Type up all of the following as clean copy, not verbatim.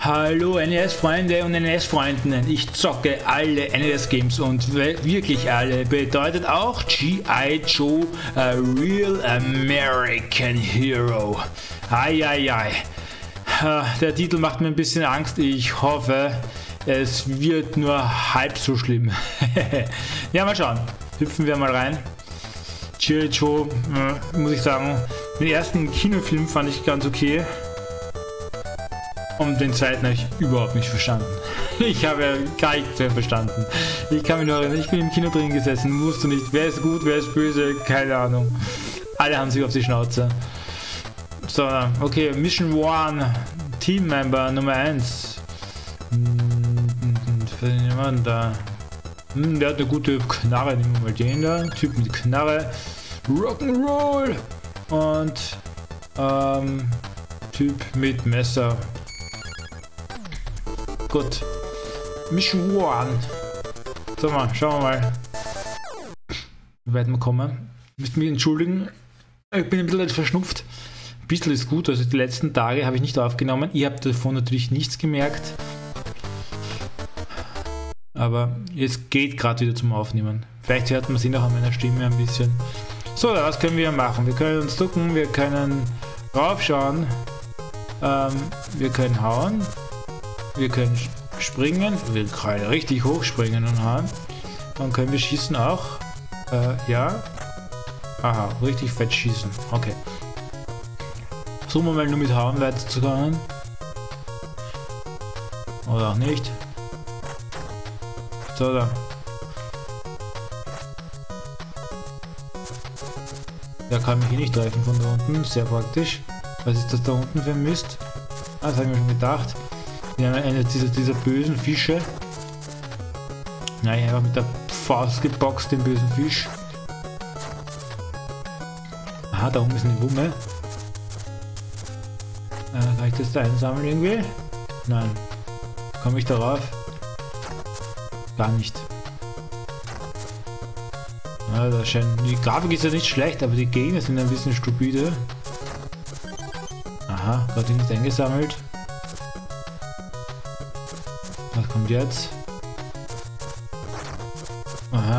Hallo NES-Freunde und NES-Freundinnen, ich zocke alle NES-Games und wirklich alle, bedeutet auch G.I. Joe A Real American Hero. Eieiei, der Titel macht mir ein bisschen Angst, ich hoffe, es wird nur halb so schlimm. Ja, mal schauen, hüpfen wir mal rein. G.I. Joe, muss ich sagen, den ersten Kinofilm fand ich ganz okay. Und den zweiten habe ich überhaupt nicht verstanden. Ich habe ja gar nichts mehr verstanden. Ich kann mich nur erinnern, ich bin im Kino drin gesessen, wusste nicht, wer ist gut, wer ist böse, keine Ahnung. Alle haben sich auf die Schnauze. So, okay, Mission 1, Teammember Nummer 1. Da. Der hat eine gute Knarre, nehmen wir mal den da. Typ mit Knarre. Rock'n'Roll. Und Typ mit Messer. Gut. Mission 1. So mal, schauen wir mal, wie weit wir kommen. Müsst mich entschuldigen. Ich bin ein bisschen verschnupft. Ein bisschen ist gut, also die letzten Tage habe ich nicht aufgenommen. Ihr habt davon natürlich nichts gemerkt. Aber es geht gerade wieder zum Aufnehmen. Vielleicht hört man es noch an meiner Stimme ein bisschen. So, was können wir machen? Wir können uns ducken, wir können raufschauen, wir können hauen. Wir können springen, wir können richtig hoch springen und hauen. Dann können wir schießen auch. Ja. Aha, richtig fett schießen. Okay. Versuchen wir mal nur mit Hauen weiterzukommen. Oder auch nicht. So, da. Der kann mich hier nicht treffen von da unten. Sehr praktisch. Was ist das da unten für ein Mist? Ah, das habe ich mir schon gedacht. Wir haben eine dieser bösen Fische. Nein, einfach mit der Faust geboxt, den bösen Fisch. Aha, da oben ist eine Wumme. Kann ich das da einsammeln irgendwie? Nein. Komme ich darauf? Gar nicht. Ja, da scheint, die Grafik ist ja nicht schlecht, aber die Gegner sind ein bisschen stupide. Aha, gerade nicht eingesammelt. Was kommt jetzt? Aha.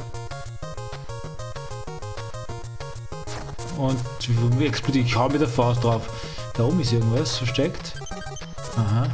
Und wie explodiert? Ich hau mit der Faust drauf. Da oben ist irgendwas versteckt. Aha.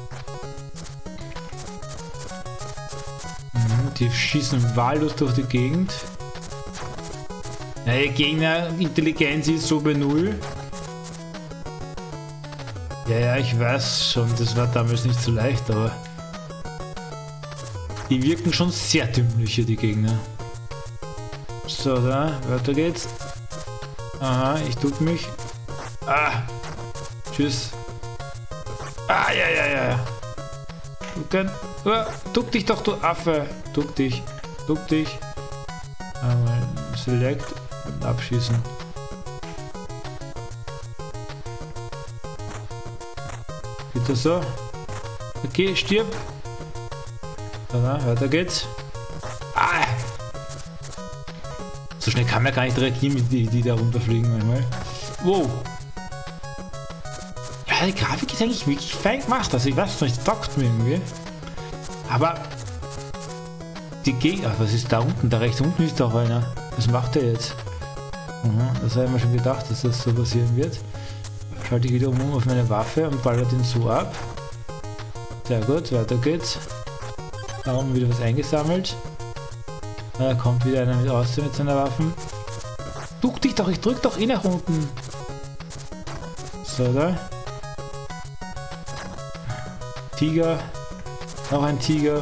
Die schießen wahllos durch die Gegend. Ja, die Gegner-Intelligenz ist so bei 0. Ja, ich weiß schon, das war damals nicht so leicht, aber die wirken schon sehr dümmlich hier, die Gegner. So, da, weiter geht's. Aha, ich duck mich. Ah! Tschüss. Ah, ja. Duck dich doch, du Affe. Duck dich. Einmal Select und abschießen. Geht das so? Okay, stirb. So, weiter geht's. Ah! So schnell kann man gar nicht reagieren, mit die da runterfliegen manchmal. Wow! Ja, die Grafik ist eigentlich wirklich fein gemacht. Also ich weiß nicht, taugt mir irgendwie. Aber die Gegner, was ist da unten? Da rechts unten ist doch einer. Was macht der jetzt? Das habe ich mir schon gedacht, dass das so passieren wird. Schalte ich wieder um auf meine Waffe und baller den so ab. Sehr gut, weiter geht's. Da oben wieder was eingesammelt. Da kommt wieder einer mit raus mit seiner Waffen. Duck dich doch, ich drück doch eh nach unten. So, da. Tiger. Noch ein Tiger.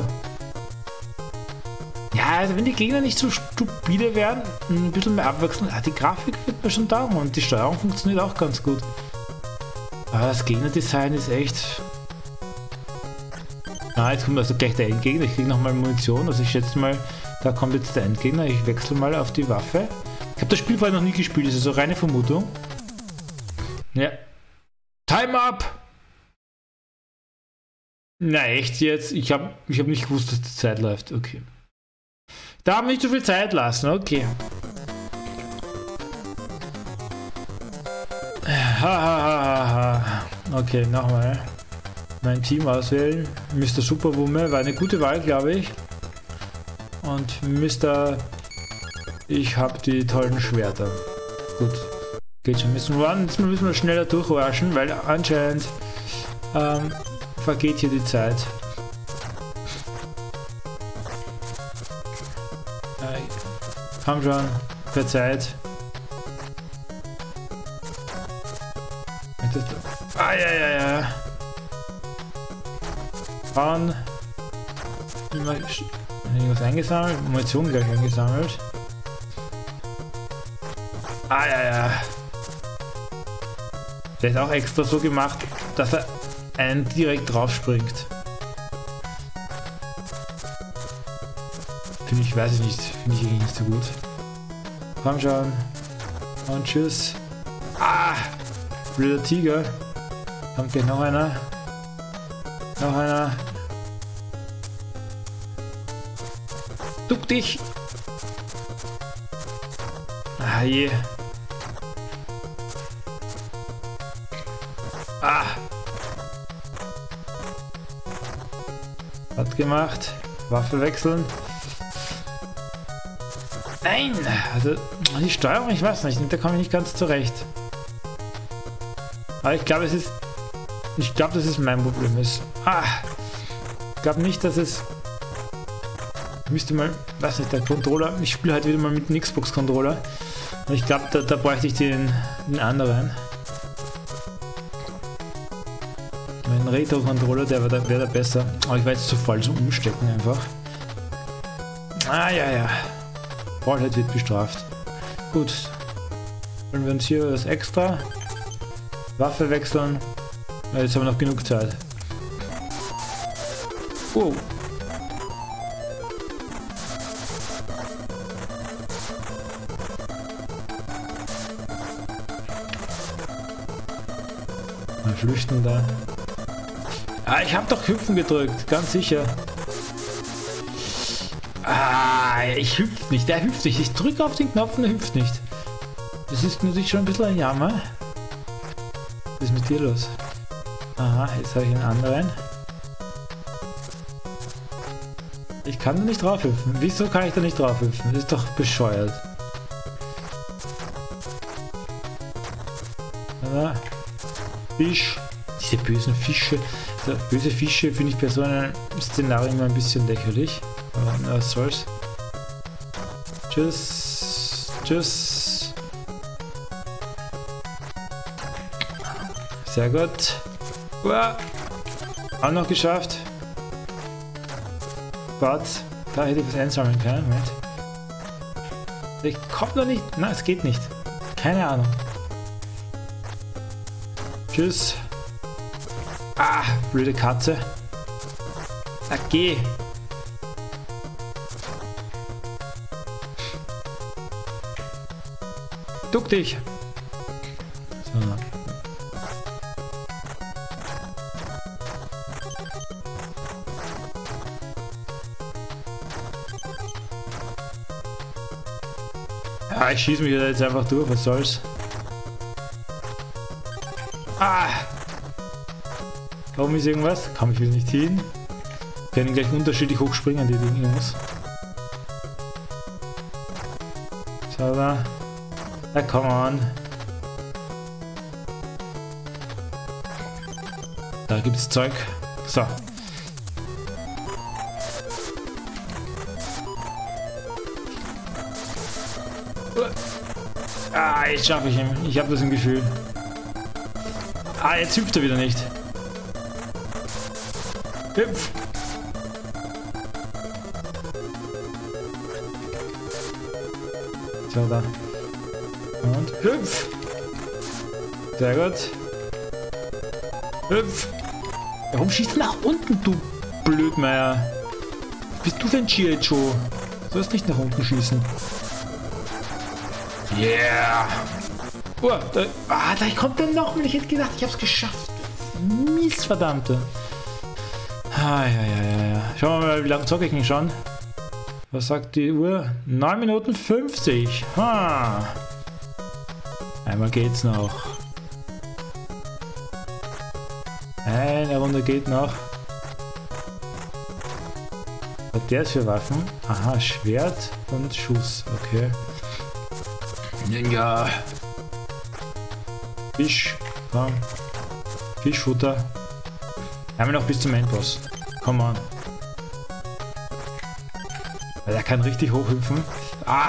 Ja, also wenn die Gegner nicht so stupide werden, ein bisschen mehr abwechseln, die Grafik wird mir schon taugen und die Steuerung funktioniert auch ganz gut. Aber das Gegnerdesign ist echt... Jetzt kommt also gleich der Endgegner, ich kriege nochmal Munition, also ich schätze mal, da kommt jetzt der Endgegner, ich wechsle mal auf die Waffe. Ich habe das Spiel vorher noch nie gespielt, das ist also reine Vermutung. Ja. Time up! Na echt jetzt? Ich hab nicht gewusst, dass die Zeit läuft, okay. Da haben wir nicht so viel Zeit lassen, okay. Okay, nochmal. mein Team auswählen. Mr. Superwumme war eine gute Wahl, glaube ich. Und Mr. Ich habe die tollen Schwerter. Gut. Geht schon. Jetzt müssen wir schneller durchwaschen, weil anscheinend vergeht hier die Zeit. Komm schon, verzeiht. Ja. Bauen. Irgendwas eingesammelt. Munition gleich eingesammelt. Ja. Der ist auch extra so gemacht, dass er einen direkt drauf springt. Finde ich, weiß ich nicht. Finde ich irgendwie nicht so gut. Komm schon. Und tschüss. Blöder Tiger. Kommt gleich noch einer. Noch einer. Duck dich! Je. Hat gemacht. Waffe wechseln. Nein! Also die Steuerung, ich weiß nicht, da komme ich nicht ganz zurecht. Aber ich glaube, dass es mein Problem ist. Ich glaube nicht, dass es... Ich müsste mal, weiß nicht, der Controller, ich spiele halt wieder mal mit dem Xbox-Controller. Und ich glaube, da bräuchte ich den anderen. Mein Retro-Controller, der wäre da besser. Aber ich war jetzt zu voll zum Umstecken einfach. Ja. Ballhead wird bestraft. Gut. Wollen wir uns hier was extra? Waffe wechseln. Ja, jetzt haben wir noch genug Zeit. Oh. Mal flüchten da. Ich habe doch Hüpfen gedrückt, ganz sicher. Ich hüpfe nicht, der hüpft nicht. Ich drücke auf den Knopf und er hüpft nicht. Das ist natürlich schon ein bisschen ein Jammer. Was ist mit dir los? Aha, jetzt habe ich einen anderen. Ich kann da nicht drauf hüpfen. Wieso kann ich da nicht drauf hüpfen? Das ist doch bescheuert. Fisch. Diese bösen Fische. Also, böse Fische finde ich bei so einem Szenario immer ein bisschen lächerlich. Aber was soll's. Tschüss. Tschüss. Sehr gut. Uah. Auch noch geschafft. Warte. Da hätte ich was einsammeln können. Moment. Ich komme noch nicht. Nein, es geht nicht. Keine Ahnung. Tschüss. Blöde Katze. Geh. Duck dich. So. Ich schieße mich jetzt einfach durch, was soll's. Da oben ist irgendwas. Kann ich wieder nicht hin. Können gleich unterschiedlich hochspringen, die Dinge muss. So, da. Come on. Da gibt's Zeug. So. Jetzt schaffe ich ihn. Ich habe das im Gefühl. Jetzt hüpft er wieder nicht. Hüpf! So, da. Und hüpf! Sehr gut. Hüpf! Warum schießt du nach unten, du Blödmeier? Bist du für ein G.I. Joe? Du sollst nicht nach unten schießen. Yeah! Da kommt er noch. Ich hätte gedacht, ich hab's geschafft. Mist, verdammte. Ja. Schauen wir mal, wie lange zocke ich denn schon? Was sagt die Uhr? 9 Minuten 50. Einmal geht's noch. Eine Runde geht noch. Was hat der für Waffen? Aha, Schwert und Schuss. Okay. Ja. Fisch. Komm. Fischfutter. Haben wir noch bis zum Endboss. Come on. Der kann richtig hochhüpfen. Ah!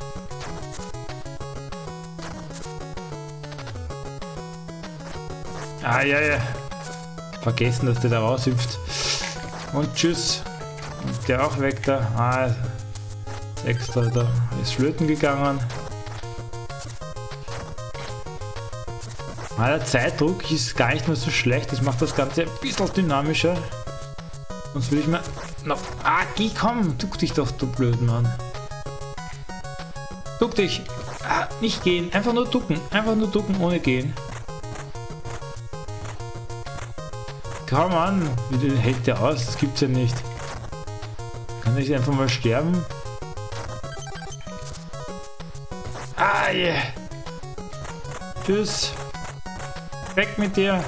Ah, ja, ja. Vergessen, dass der da raushüpft. Und tschüss. Und der auch weg da. Ah, extra da ist flöten gegangen. Ah, der Zeitdruck ist gar nicht mehr so schlecht. Das macht das Ganze ein bisschen dynamischer. Sonst will ich mal noch... Ah, geh, komm. Duck dich doch, du blöden Mann. Duck dich. Ah, nicht gehen. Einfach nur ducken. Einfach nur ducken, ohne gehen. Komm an. Wie hält der aus? Das gibt's ja nicht. Kann ich einfach mal sterben? Ah, yeah. Tschüss. Weg mit dir.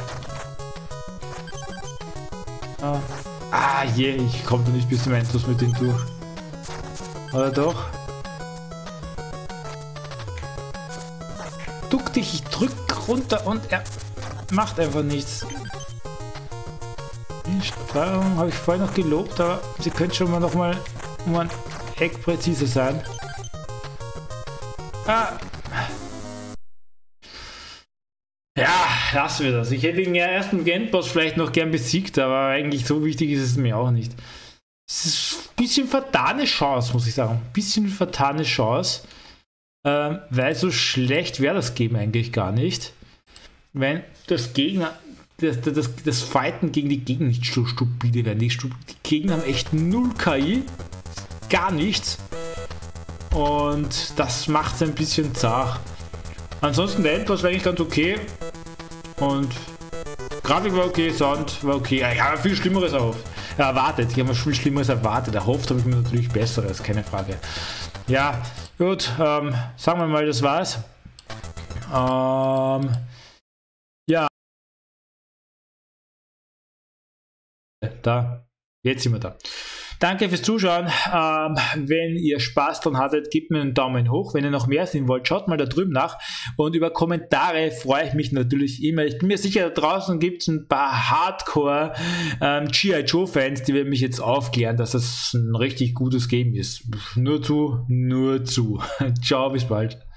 Ah, je, ich komme da nicht bis zum Endlos mit dem durch. Oder doch? Duck dich, ich drück runter und er macht einfach nichts. Die Steuerung habe ich vorher noch gelobt, aber sie könnte schon mal noch mal um ein Eck präziser sein. Ah. Ja, lassen wir das. Ich hätte den ersten Endboss vielleicht noch gern besiegt, aber eigentlich so wichtig ist es mir auch nicht. Es ist ein bisschen vertane Chance, muss ich sagen. Ein bisschen vertane Chance. Weil so schlecht wäre das Game eigentlich gar nicht. Wenn das Gegner, das Fighten gegen die Gegner nicht so stupide wären. Die Gegner haben echt null KI. Gar nichts. Und das macht es ein bisschen zart. Ansonsten der Endboss war eigentlich ganz okay. Und Grafik war okay, Sound war okay. Ich habe viel Schlimmeres erwartet. Ich habe mir viel Schlimmeres erwartet. Erhofft habe ich mir natürlich Besseres, keine Frage. Ja, gut. Sagen wir mal, das war's. Ja. Da. Jetzt sind wir da. Danke fürs Zuschauen. Wenn ihr Spaß dran hattet, gebt mir einen Daumen hoch. Wenn ihr noch mehr sehen wollt, schaut mal da drüben nach. Und über Kommentare freue ich mich natürlich immer. Ich bin mir sicher, da draußen gibt es ein paar Hardcore G.I. Joe-Fans, die werden mich jetzt aufklären, dass das ein richtig gutes Game ist. Nur zu. Ciao, bis bald.